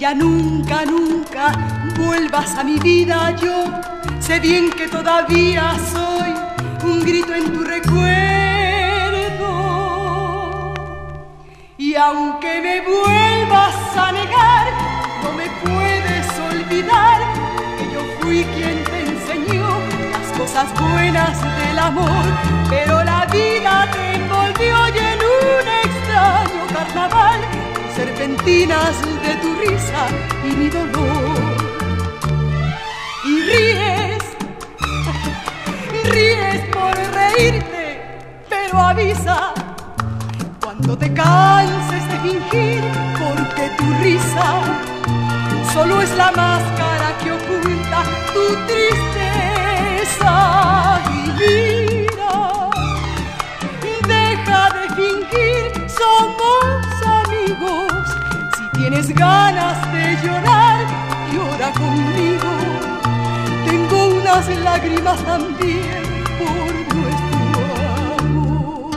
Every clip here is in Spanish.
ya nunca, nunca vuelvas a mi vida. Yo sé bien que todavía soy un grito en tu recuerdo, y aunque me vuelvas a negar, no me puedes olvidar que yo fui quien te enseñó las cosas buenas del amor. Pero la vida te envolvió y en un extraño carnaval, serpentinas de tu risa y mi dolor. Y ríes, ríes por reírte, pero avisa cuando te canses de fingir, porque tu risa solo es la máscara que oculta tu tristeza. Y mira, deja de fingir, somos amigos. Si tienes ganas de llorar, llora conmigo. Tengo unas lágrimas también por nuestro amor.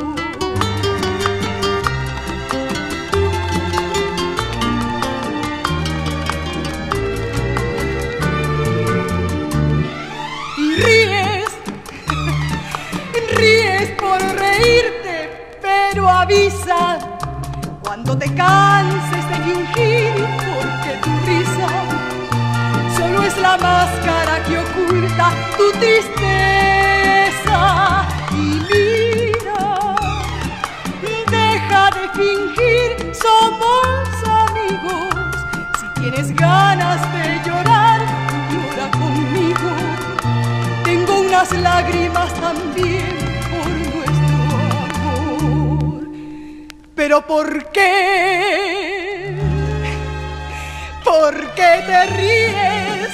Y ríes, ríes por reírte, pero avisa cuando te canses de fingir, porque tu risa solo es la máscara que oculta tu tristeza. Y mira, deja de fingir, somos amigos. Si tienes ganas de llorar, llora conmigo. Tengo unas lágrimas también por nuestro amor. Pero ¿por qué? ¿Por qué te ríes?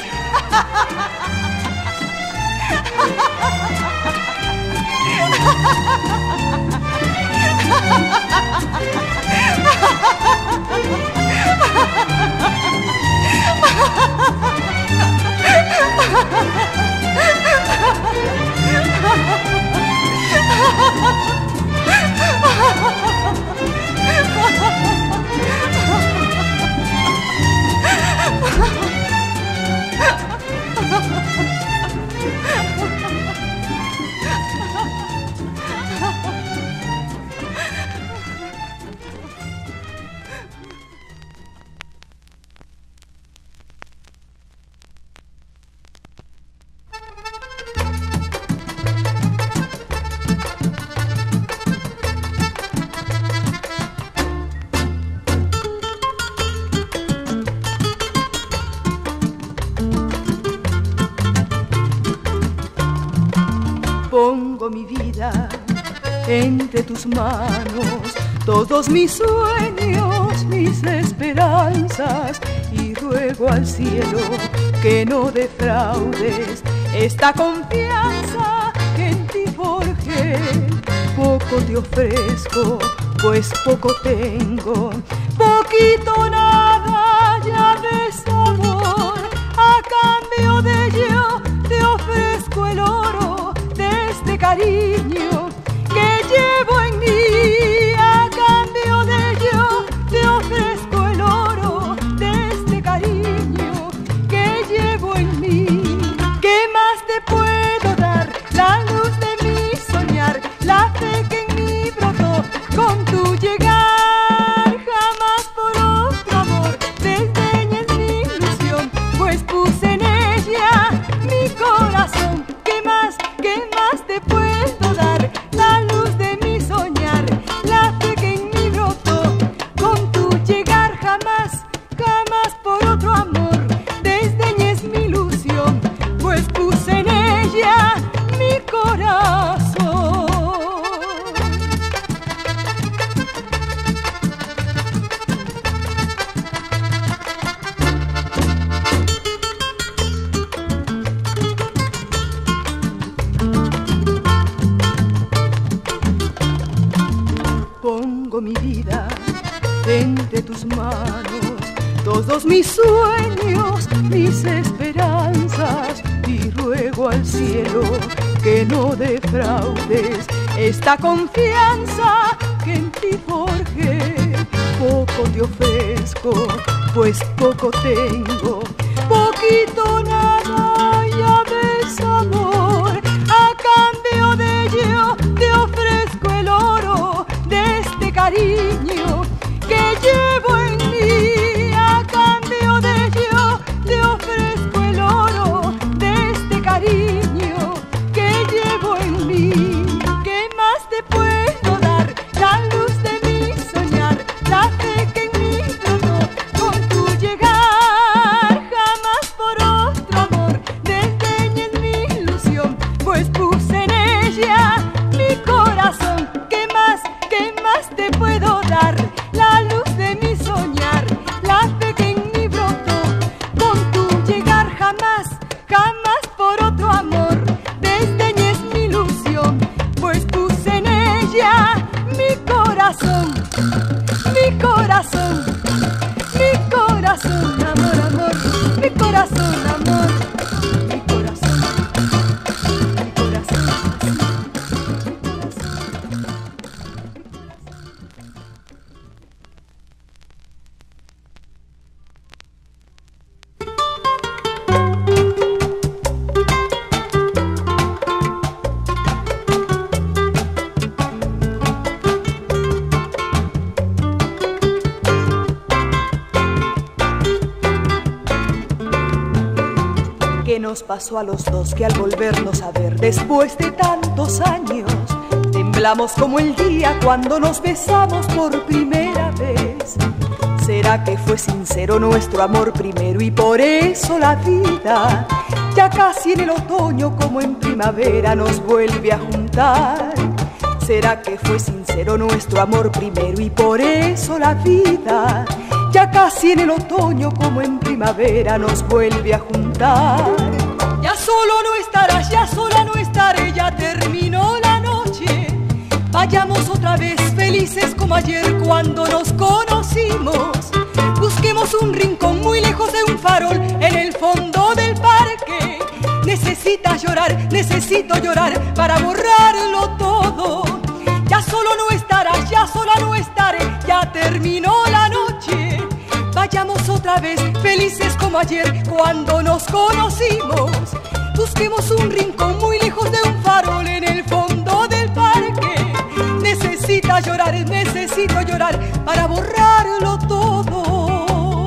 Pongo mi vida entre tus manos, todos mis sueños, mis esperanzas, y ruego al cielo que no defraudes esta confianza que en ti forjé. Poco te ofrezco, pues poco tengo, poquito nada ya de sabor. A cambio de ello te ofrezco el oro de este cariño que llevo en mí. A cambio de ello te ofrezco el oro de este cariño que llevo en mí. ¿Qué más te puedo dar? La luz de mi soñar, la fe que en mí brotó con tu llegar. Jamás por otro amor desdeñes mi ilusión, pues puse en ella mi corazón. ¿Qué más te puedo dar? La luz de mi soñar, la fe que en mí brotó con tu llegar. Jamás, jamás por otro amor desdeñes mi ilusión, pues puse en ella mi corazón. Pongo mi vida entre tus manos, todos mis sueños, mis esperanzas, y ruego al cielo que no defraudes esta confianza que en ti forjé. poco te ofrezco, pues poco tengo, poquito nada, ya ves amor. A cambio de ello te ofrezco el oro de este cariño que llevo en mí. A cambio de ello te ofrezco el oro de este cariño que llevo en mí. ¿Qué más te puedo dar? La luz de mi soñar, la fe que en mí brotó con tu llegar. Jamás por otro amor desdeñes mi ilusión, pues puse en ella mi corazón. ¿Qué más te puedo dar? La luz de mi soñar, la fe que en mí brotó con tu llegar. Jamás por otro amor desdeñes mi ilusión, pues puse en ella mi corazón, mi corazón, mi corazón, amor, amor, mi corazón, amor, mi corazón, mi corazón, mi corazón. ¿Qué nos pasó a los dos que al volvernos a ver después de tantos años temblamos como el día cuando nos besamos por primera vez? ¿Será que fue sincero nuestro amor primero y por eso la vida ya casi en el otoño como en primavera nos vuelve a juntar? ¿Será que fue sincero nuestro amor primero y por eso la vida ya casi en el otoño como en primavera nos vuelve a juntar? Ya solo no estarás, ya sola no estaré, ya terminó la noche. Vayamos otra vez felices como ayer cuando nos conocimos. Busquemos un rincón muy lejos de un farol en el fondo del parque. Necesitas llorar, necesito llorar para borrarlo todo. Ya solo no estarás, ya sola no estaré, ya terminó la noche. Vayamos otra vez felices como ayer cuando nos conocimos. Busquemos un rincón muy lejos de un farol en el fondo del parque. Necesitas llorar, necesito llorar para borrarlo todo.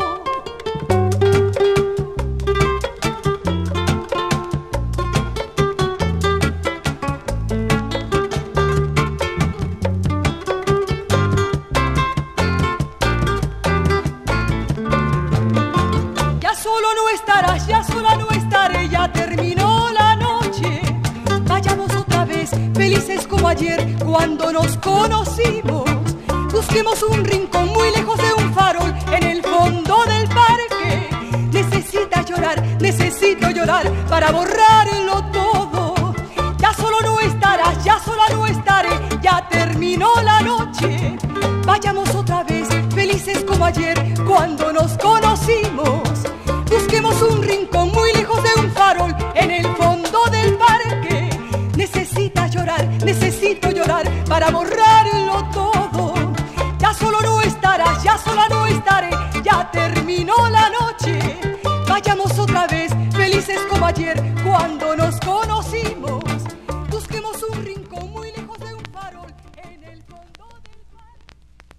Ya sola no estaré, ya terminó la noche. Vayamos otra vez felices como ayer cuando nos conocimos. Busquemos un rincón muy lejos de un farol en el fondo del parque. Necesitas llorar, necesito llorar para borrarlo todo. Ya solo no estarás, ya sola no estaré, ya terminó la noche. Vayamos otra vez felices como ayer cuando nos conocimos. Busquemos un rincón muy lejos de un farol en el fondo del parque. Necesitas llorar, necesito llorar para borrarlo todo. Ya solo no estarás, ya sola no estaré, ya terminó la noche. Vayamos otra vez felices como ayer cuando nos conocimos. Busquemos un rincón muy lejos de un farol en el fondo del parque.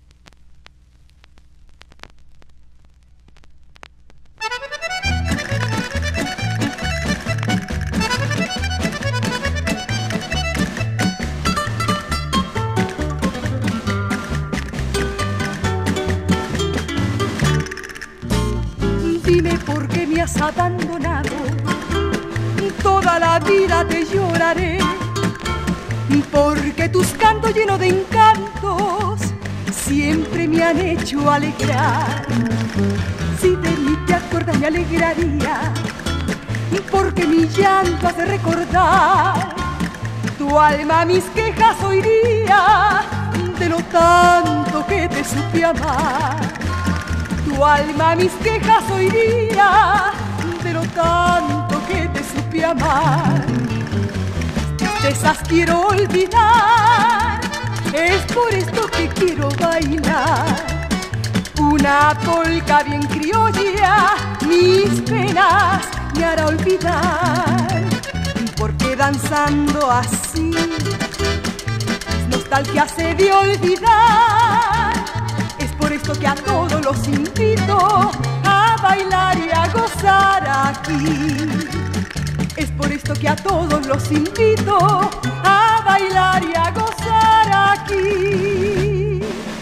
Dime por qué me has abandonado, toda la vida te lloraré, porque tus cantos llenos de encantos siempre me han hecho alegrar. Si de mí te acuerdas me alegraría, porque mi llanto hace recordar. Tu alma mis quejas oiría, de lo tanto que te supe amar. Tu alma mis quejas oiría, de lo tanto que te supe amar. Tristezas quiero olvidar, es por esto que quiero bailar. Una polca bien criolla mis penas me hará olvidar, porque danzando así nostalgia se de olvidar. Es por esto que a todos los invito a bailar y a gozar aquí. Es por esto que a todos los invito a bailar y a gozar aquí.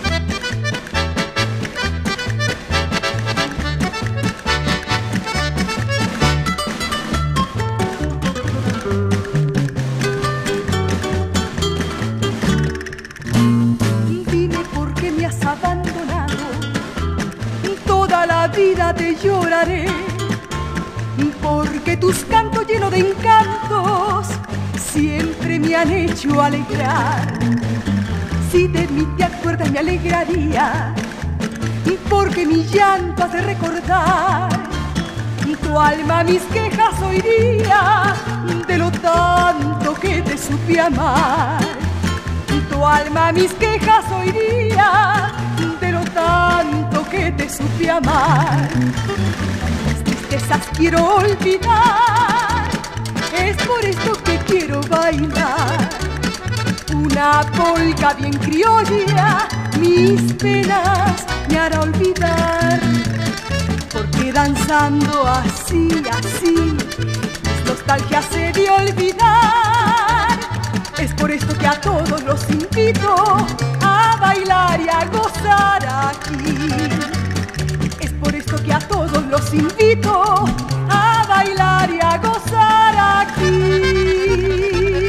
Dime por qué me has abandonado, toda la vida te lloraré, porque tus cantos llenos de encantos siempre me han hecho alegrar. Si de mí te acuerdas me alegraría, porque mi llanto hace recordar. Tu alma mis quejas oiría de lo tanto que te supe amar. Tu alma mis quejas oiría de lo tanto que te supe amar. Tristezas quiero olvidar, es por esto que quiero bailar una polca bien criolla, mis penas me hará olvidar, porque danzando así, así, nostalgia se de olvidar. Es por esto que a todos los invito a bailar y a gozar aquí. Es por esto que a todos los invito a bailar y a gozar aquí.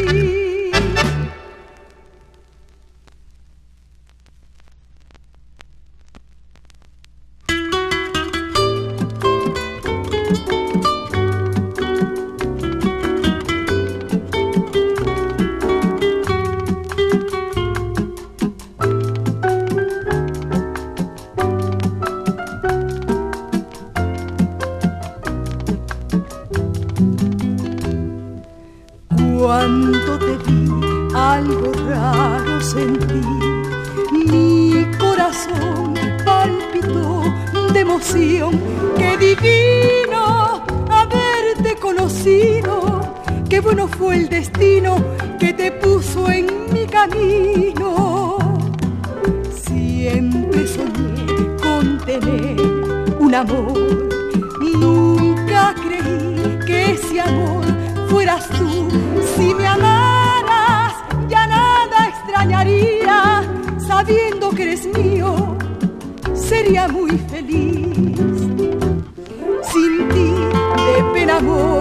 Cuando te vi, algo raro sentí, mi corazón palpitó de emoción. ¡Qué divino haberte conocido! ¡Qué bueno fue el destino que te puso en mi camino! Siempre soñé con tener un amor, nunca creí que ese amor fueras tú. Si me amaras, ya nada extrañaría, sabiendo que eres mío, sería muy feliz. Sin ti de pena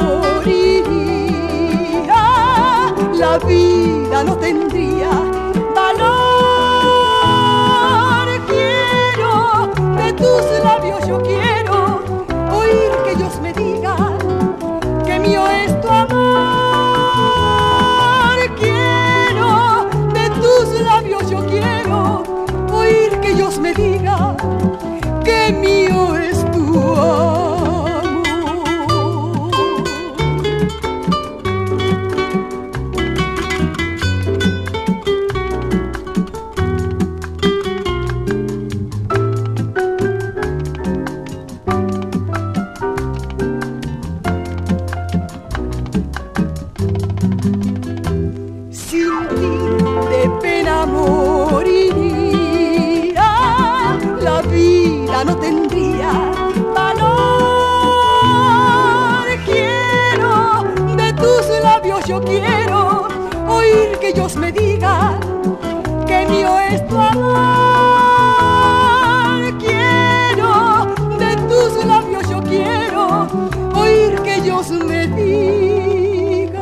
moriría, la vida no tendría valor. Quiero de tus labios, yo quiero oír que ellos me digan que mío es tu amor. Quiero de tus labios, yo quiero oír que ellos me digan que mío es tu amor. No tendría valor. Quiero de tus labios, yo quiero oír que ellos me digan que mío es tu amor. Quiero de tus labios, yo quiero oír que ellos me digan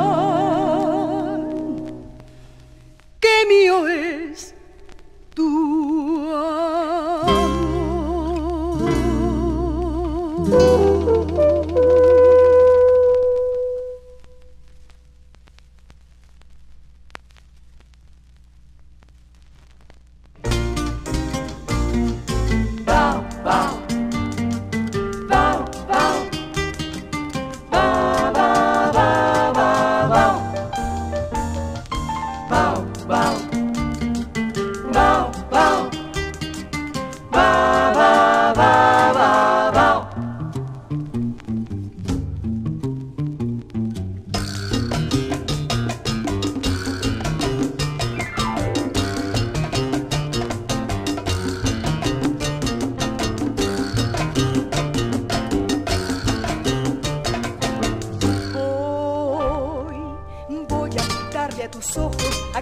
que mío es tu amor. Bow, bow.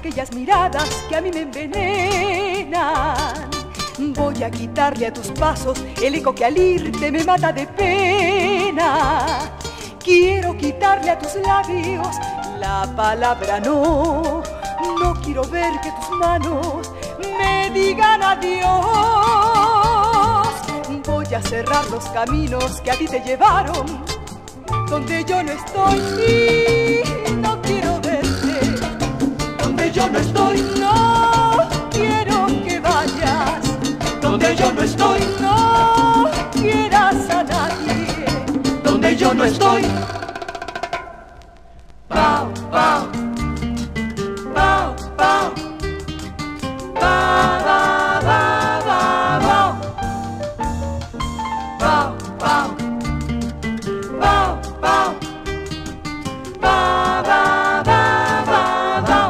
aquellas miradas que a mí me envenenan. Voy a quitarle a tus pasos el eco que al irte me mata de pena. Quiero quitarle a tus labios la palabra no. No quiero ver que tus manos me digan adiós. Voy a cerrar los caminos que a ti te llevaron donde yo no estoy y no quiero verte. Donde yo no estoy, no quiero que vayas. Donde yo no estoy, no quieras a nadie. Donde yo no estoy. Pau, pau, pau, pau, pa, ba, ba, ba, ba. Pau, pau, pau, pau, pa, ba, ba, ba, ba.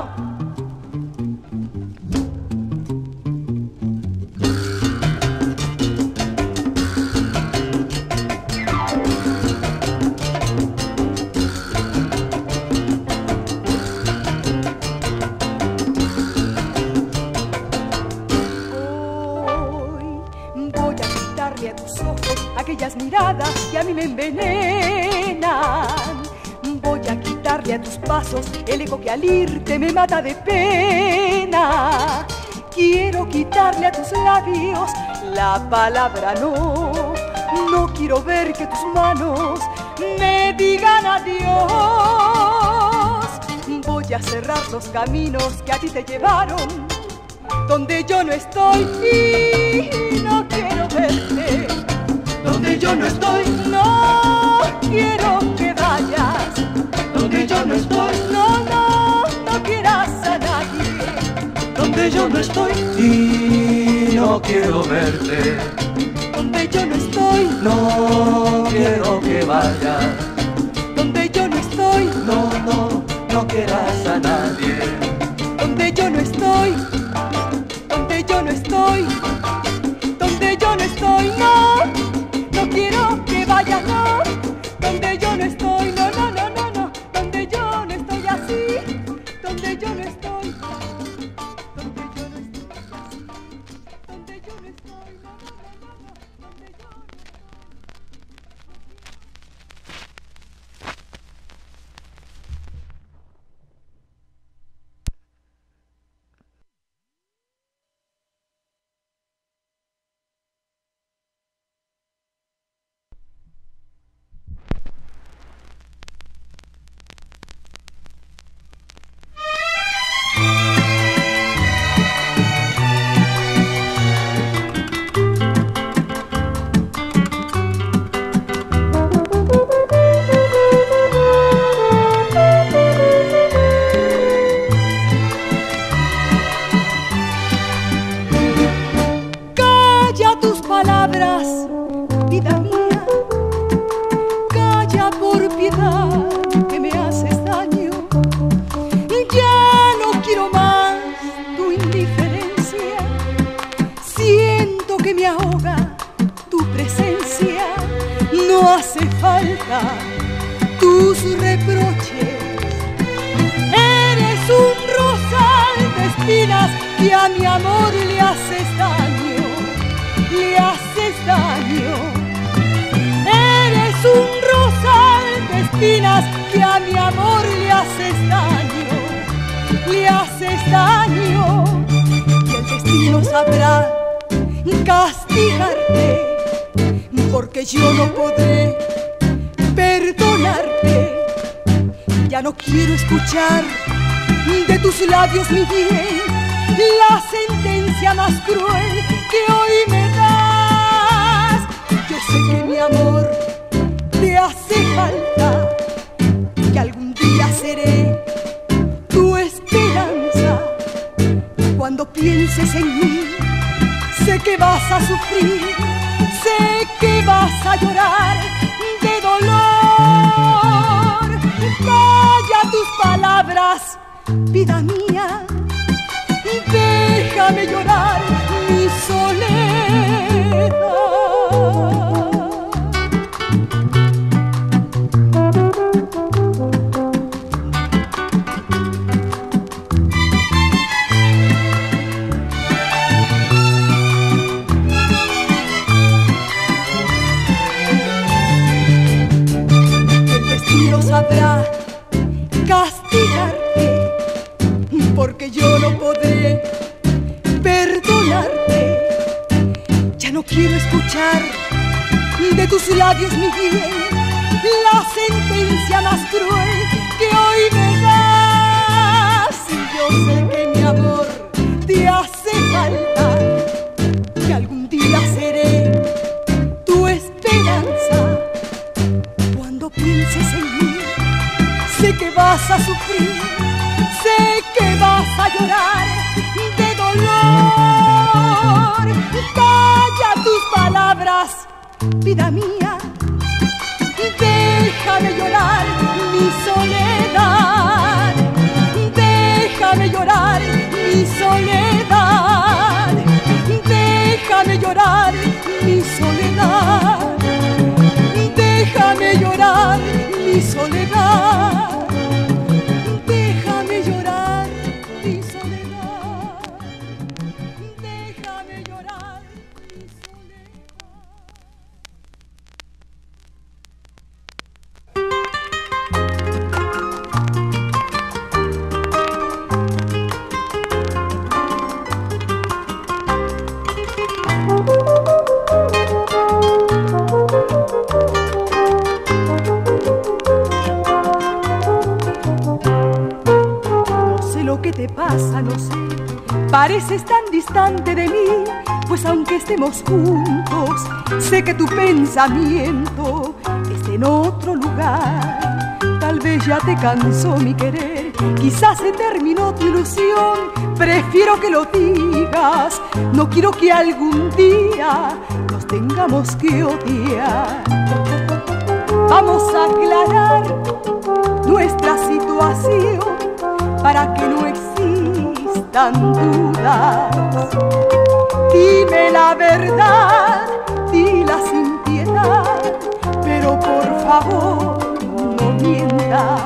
Aquellas miradas que a mí me envenenan. Voy a quitarle a tus pasos el eco que al irte me mata de pena. Quiero quitarle a tus labios la palabra no. No quiero ver que tus manos me digan adiós. Voy a cerrar los caminos que a ti te llevaron donde yo no estoy y no quiero verte. Donde yo no estoy, no quiero que vayas. Donde yo no estoy, no, no, no quieras a nadie. Donde yo no estoy y no quiero verte. Donde yo no estoy, no quiero que vayas. Donde yo no estoy, no, no, no quieras a nadie. Donde yo no estoy, donde yo no estoy, donde yo no estoy, no. No quiero que vayas, no. Donde yo no estoy, no, no, no, no, no. Donde yo no estoy así. Donde yo no estoy. Donde yo no estoy así. Donde yo no estoy, no, no, no, no, no. Donde yo no estoy. Vida mía, calla por piedad que me haces daño. Ya no quiero más tu indiferencia. Siento que me ahoga tu presencia. No hace falta tus reproches. Eres un rosal de espinas que a mi amor le haces daño. Le haces daño. Eres un rosal de espinas que a mi amor le haces daño. Le haces daño. Y el destino sabrá castigarte, porque yo no podré perdonarte. Ya no quiero escuchar de tus labios, mi bien, la sentencia más cruel que hoy me das. Yo sé que mi amor te hace falta, que algún día seré tu esperanza. Cuando pienses en mí, sé que vas a sufrir, sé que vas a llorar de dolor. Calla tus palabras, vida mía, déjame llorar mi soledad. podré perdonarte. Ya no quiero escuchar de tus labios, mi bien, la sentencia más cruel que hoy me das. Y yo sé que mi amor te hace falta, que algún día seré tu esperanza. Cuando pienses en mí, sé que vas a sufrir, sé que vas a llorar de dolor. Calla tus palabras, vida mía, déjame llorar mi soledad, déjame llorar mi soledad, déjame llorar mi soledad, déjame llorar mi soledad, déjame llorar mi soledad, déjame llorar mi soledad. ¿Qué te pasa? No sé, pareces tan distante de mí, pues aunque estemos juntos, sé que tu pensamiento está en otro lugar. Tal vez ya te cansó mi querer, quizás se terminó tu ilusión. Prefiero que lo digas, no quiero que algún día nos tengamos que odiar. Vamos a aclarar nuestra situación para que no existan dudas. Dime la verdad, dila sin piedad, pero por favor no mientas.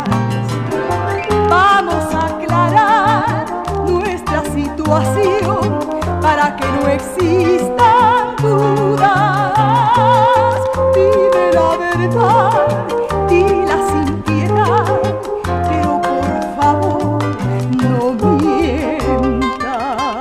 Vamos a aclarar nuestra situación para que no existan dudas. Dime la verdad, dila sin piedad, pero por favor no mientas.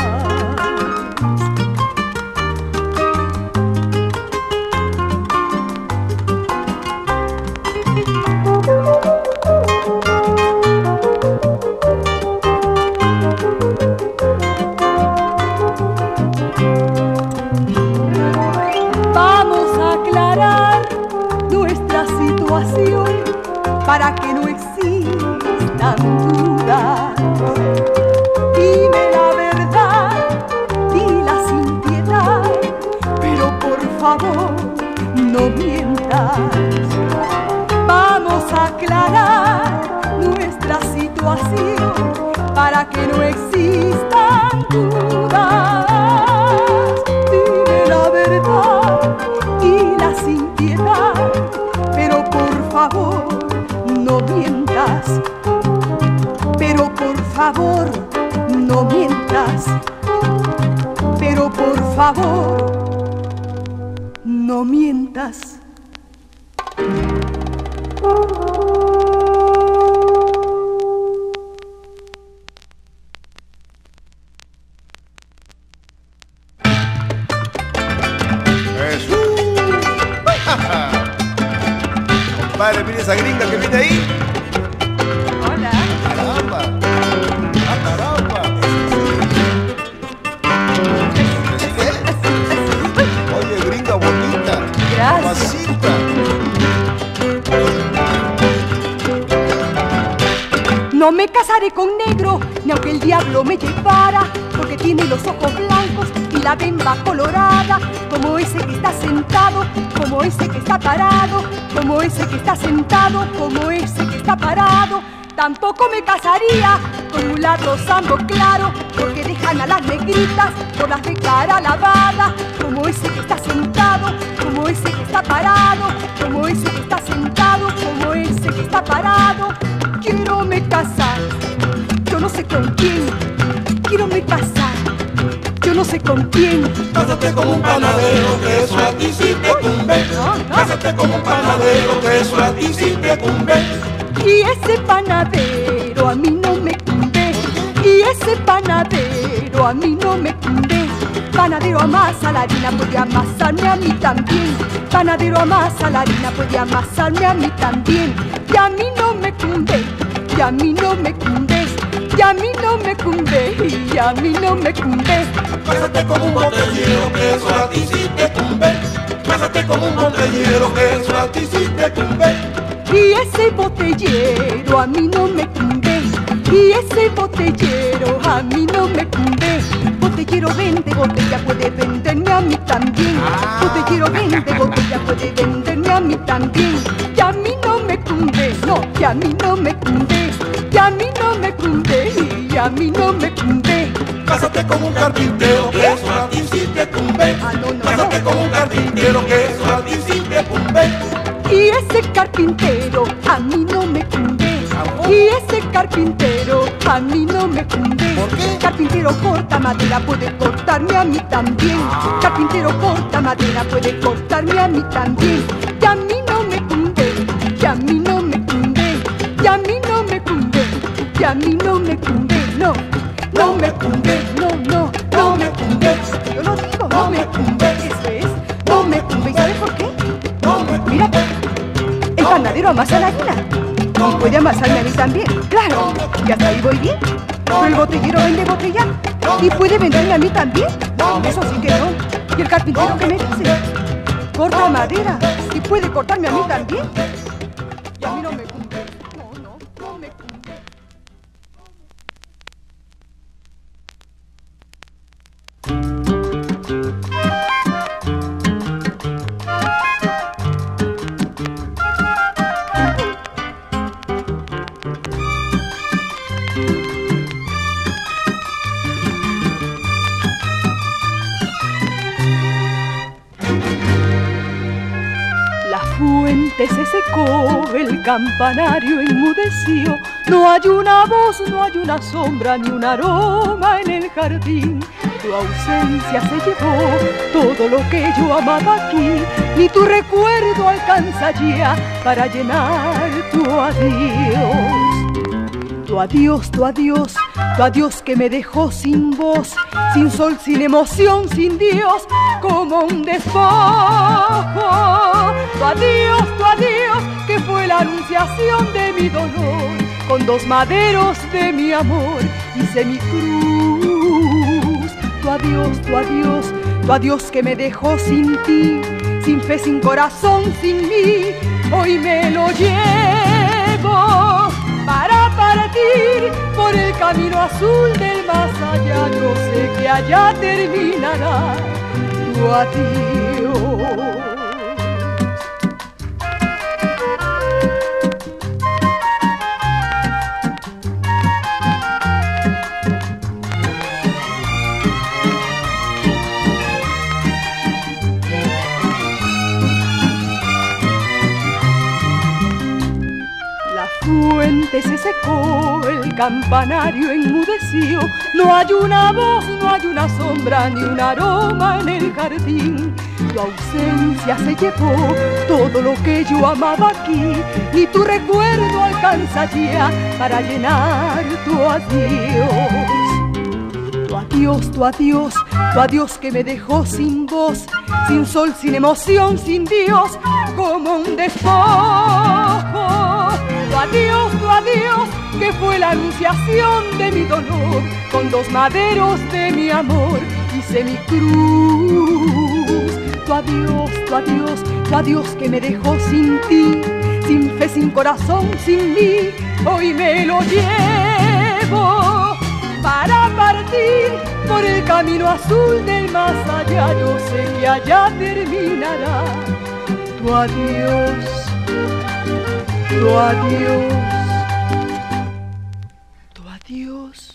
Vamos a aclarar nuestra situación para que no existan dudas. Dime la verdad, dila sin piedad, pero por favor no mientas. Vamos a aclarar nuestra situación para que no existan dudas. Dime la verdad, dila sin piedad, pero por favor no mientas. Pero por favor no mientas. Pero por favor no mientas. Compadre, mire esa gringa que viene ahí. Hola. Caramba. Ah, caramba. ¿Me sigue? Oye, gringa bonita. Gracias. Mamacita. No me casaré con negro, ni aunque el diablo me llevara, porque tiene los ojos blancos y la bemba colorada, como ese que está sentado, como ese que está parado, como ese que está sentado, como ese que está parado. Tampoco me casaría con mulatos zambo claro, porque dejan a las negritas por las de cara lavada, como ese que está sentado, como ese que está parado, como ese que está sentado, como ese que está parado. Quiero me casar, yo no sé con quién. Quiero me casar, yo no sé con quién. Cásate como un panadero, que eso a ti sí te cumbe. Cásate como un panadero, que eso a ti sí te cumbe. Y ese panadero a mí no me cumbe. Y ese panadero a mí no me cumbe. Panadero amasa la harina, puede amasarme a mí también. Panadero amasa la harina, puede amasarme a mí también. Y a mí no me cumbe, y a mí no me cumbe, y a mí no me cumbe, y a mí no me cumbe. Cásate con un botellero que eso a ti sí te cumbe. Cásate con un botellero que eso a ti sí te cumbe. Y ese botellero a mí no me cumbe. Y ese botellero a mí no me cumbe. Botellero vende botella, puede venderme a mí también. Botellero vende botella, puede venderme a mí también. Y a mí no me cumbe, no, y a mí no me cumbe. Y a mí no me cumbe, y a mí no me cumbe. Cásate con un carpintero que eso a ti sí te cumbe. Cásate con un carpintero que eso a ti sí te cumbe. Y ese carpintero a mí no me cumbe. Y ese carpintero a mí no me cumbe. ¿Por qué? Carpintero corta madera, puede cortarme a mí también. Carpintero corta madera, puede cortarme a mí también. Y a mí no me cumbe, y a mí no me cumbe, y a mí no me cumbe, y a mí no me cumbe, no, no me cumbe, no, no, no me cumbe. Yo lo digo, no me cumbe, eso es, no me cumbe. ¿Y sabes por qué? Mira, el panadero amasa la harina y puede amasarme a mí también, claro, y hasta ahí voy bien. Pero el botellero vende botella y puede venderme a mí también, eso sí que no. ¿Y el carpintero qué me dice? Corta madera y puede cortarme a mí también. Y a mí no me cumple, no, no, no me cumple. Se secó, el campanario enmudeció. No hay una voz, no hay una sombra, ni un aroma en el jardín. Tu ausencia se llevó todo lo que yo amaba aquí. Ni tu recuerdo alcanza ya para llenar tu adiós. Tu adiós, tu adiós, tu adiós que me dejó sin voz, sin sol, sin emoción, sin Dios, como un despojo. Tu adiós, que fue la anunciación de mi dolor. Con dos maderos de mi amor hice mi cruz. Tu adiós, tu adiós, tu adiós que me dejó sin ti, sin fe, sin corazón, sin mí. Hoy me lo llevo para partir por el camino azul del más allá. Yo sé que allá terminará tu adiós. Se secó, el campanario enmudeció. No hay una voz, no hay una sombra, ni un aroma en el jardín. Tu ausencia se llevó todo lo que yo amaba aquí. Ni tu recuerdo alcanza ya para llenar tu adiós. Tu adiós, tu adiós, tu adiós que me dejó sin voz, sin sol, sin emoción, sin Dios, como un despojo. Tu adiós, que fue la anunciación de mi dolor. Con dos maderos de mi amor hice mi cruz. Tu adiós, tu adiós, tu adiós que me dejó sin ti, sin fe, sin corazón, sin mí. Hoy me lo llevo para partir por el camino azul del más allá. Yo sé que allá terminará tu adiós. Tu adiós, tu adiós.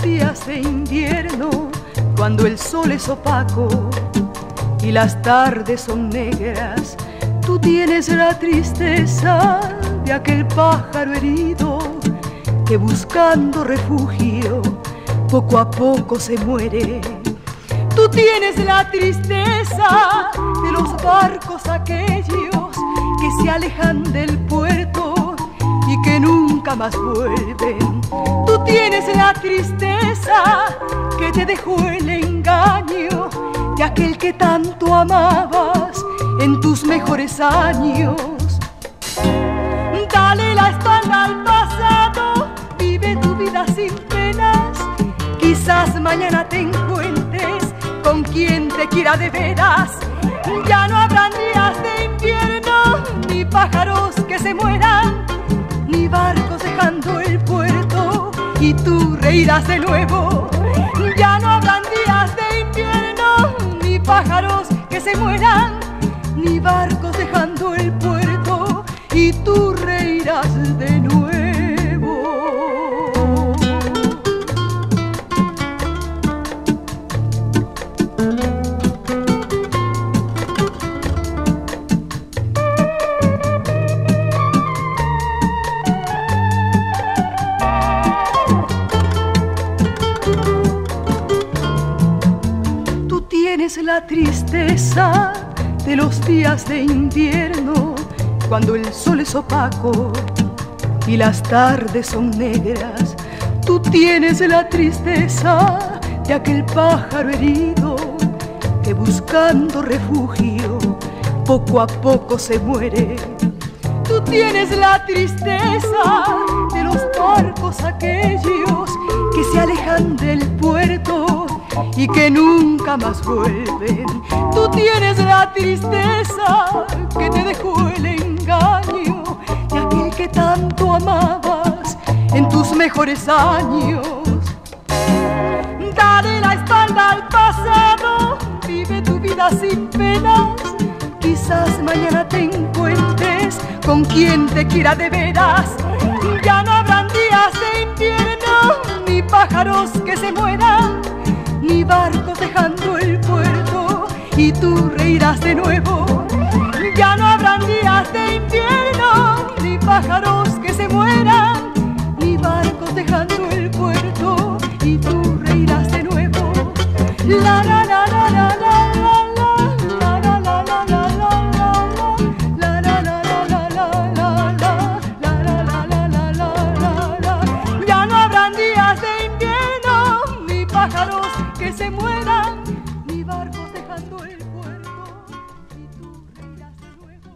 días de invierno, cuando el sol es opaco y las tardes son negras, tú tienes la tristeza de aquel pájaro herido que buscando refugio poco a poco se muere. Tú tienes la tristeza de los barcos aquellos que se alejan del puerto y que nunca más vuelven. Tú tienes la tristeza que te dejó el engaño de aquel que tanto amabas en tus mejores años. Dale la espalda al pasado, vive tu vida sin penas. Quizás mañana te encuentres con quien te quiera de veras. Ya no habrán días de invierno, ni pájaros que se mueran, ni barcos dejando el puerto y tú reirás de nuevo. Ya no habrán días de invierno, ni pájaros que se mueran, ni barcos dejando el puerto y tú reirás de nuevo. La tristeza de los días de invierno, cuando el sol es opaco y las tardes son negras. Tú tienes la tristeza de aquel pájaro herido que buscando refugio poco a poco se muere. Tú tienes la tristeza de los barcos aquellos que se alejan del puerto y que nunca más vuelven. Tú tienes la tristeza que te dejó el engaño de aquel que tanto amabas en tus mejores años. Dale la espalda al pasado, vive tu vida sin penas. Quizás mañana te encuentres con quien te quiera de veras. Ya no habrán días de invierno, ni pájaros que se mueran, ni barcos dejando el puerto y tú reirás de nuevo. Ya no habrán días de invierno, ni pájaros que se mueran, ni barcos dejando el puerto y tú reirás de nuevo. La la la la la la. Pájaros que se mueran, ni barcos dejando el puerto y tú reirás de nuevo.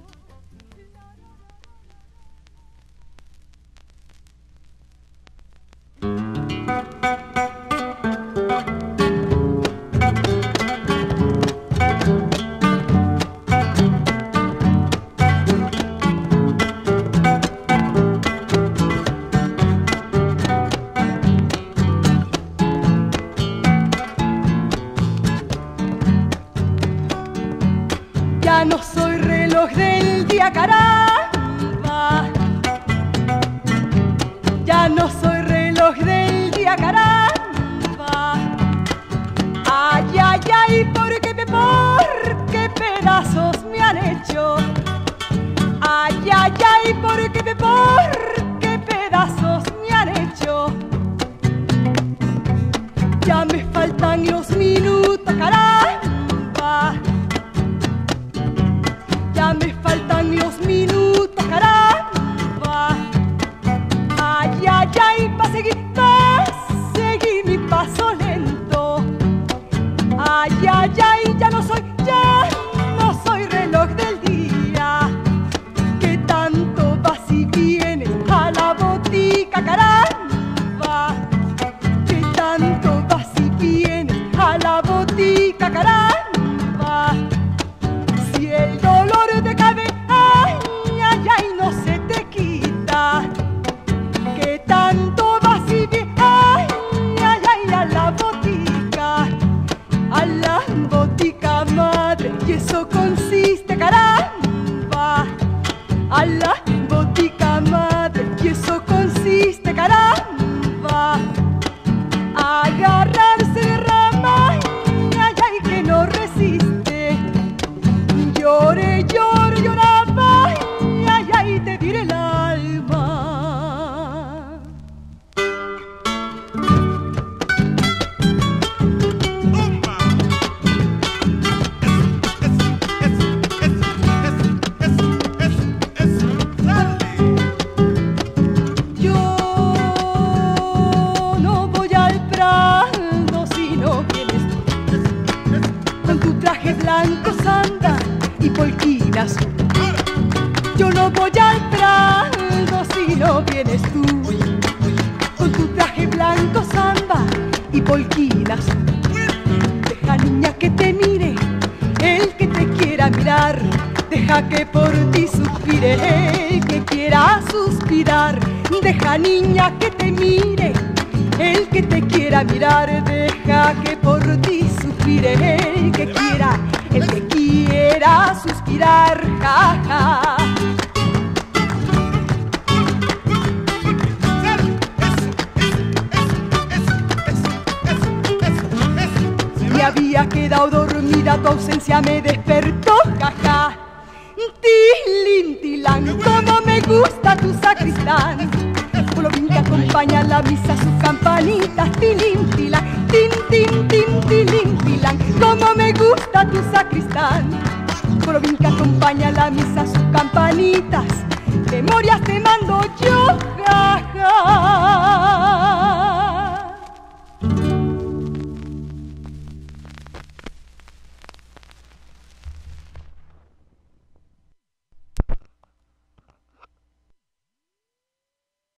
Ya no soy reloj del día, caramba. Ya no soy reloj del día, caramba. Ay, ay, ay, ¿por qué pedazos me han hecho? Ay, ay, ay, ¿por qué pedazos me han hecho? Ya me faltan los minutos, caramba. Ya me faltan los minutos, caramba. Ay, ay, ay, pa' seguir mi paso lento. Ay, ay, ay, ya no soy reloj del día, que tanto vas y vienes a la botica, caramba. Que tanto vas y vienes a polquinas. Yo no voy al prado si no vienes tú, con tu traje blanco, samba y polquinas. Deja, niña, que te mire el que te quiera mirar. Deja que por ti suspire el que quiera suspirar. Deja, niña, que te mire el que te quiera mirar. Deja que por ti suspire el que quiera suspirar. Ja, ja. Me había quedado dormida, tu ausencia me despertó, jaja. Tilín, tilán, como me gusta tu sacristán. Polovín que acompaña la misa, sus campanitas, tilín, tilán, tin, tin, tin, tilín, tilán, como me gusta tu sacristán. Polovín que acompaña la misa, sus campanitas, memorias te mando yo, jaja.